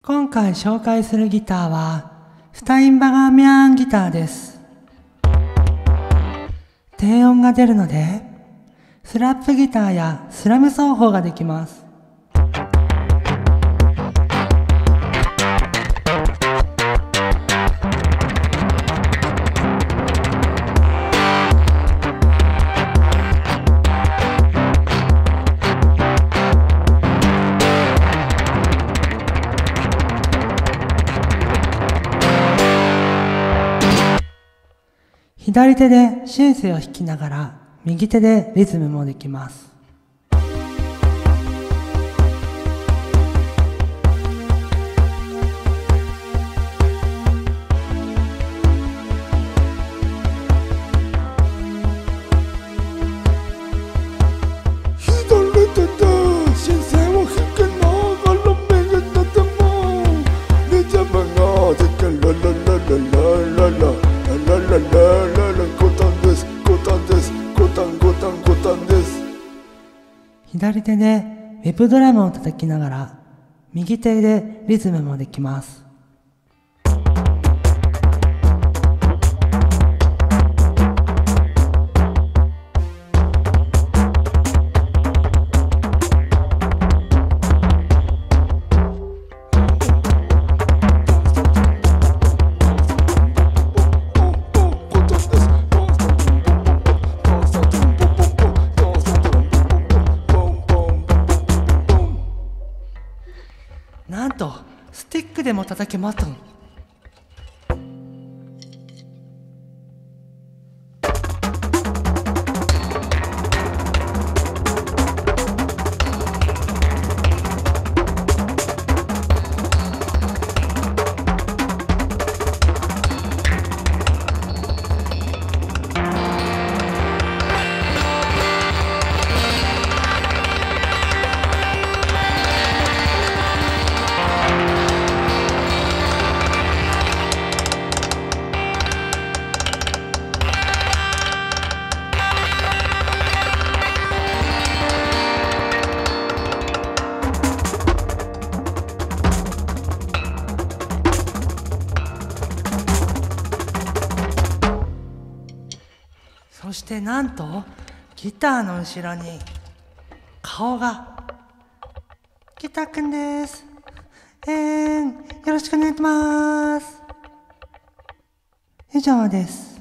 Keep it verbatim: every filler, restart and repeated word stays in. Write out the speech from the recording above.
今回紹介するギターはスタインバガーミャンギターです。低音が出るのでスラップギターやスラム奏法ができます。左手でシンセを弾きながら右手でリズムもできます。 左手でシンセを弾きながら右手でもリズムができる。ラララララララララララ左手でウェブドラムを叩きながら右手でリズムもできます。なんとスティックでも叩けます。そしてなんとギターの後ろに顔がギターくんです。えー、よろしくお願いします。以上です。